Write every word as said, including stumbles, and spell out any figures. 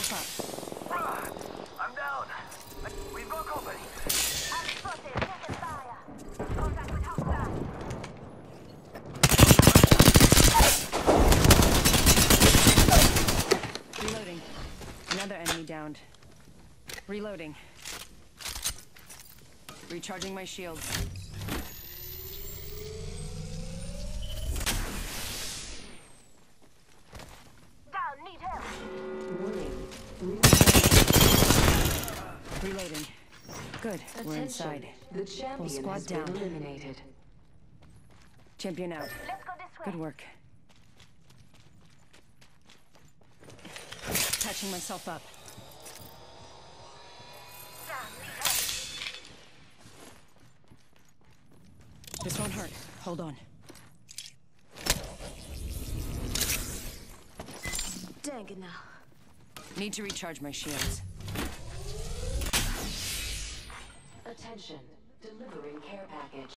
myself up. I'm down. We've got company. I'm spotted. Taking fire. Contact with hostile. Reloading. Another enemy downed. Reloading. Recharging my shields. Down. Need help. Reloading. Good. We're inside. The champion Whole squad has been down. eliminated. Champion out. Let's go this way. Good work. Patching myself up. Down. Need help. This won't hurt. Hold on. Dang it now. Need to recharge my shields. Attention, delivering care package.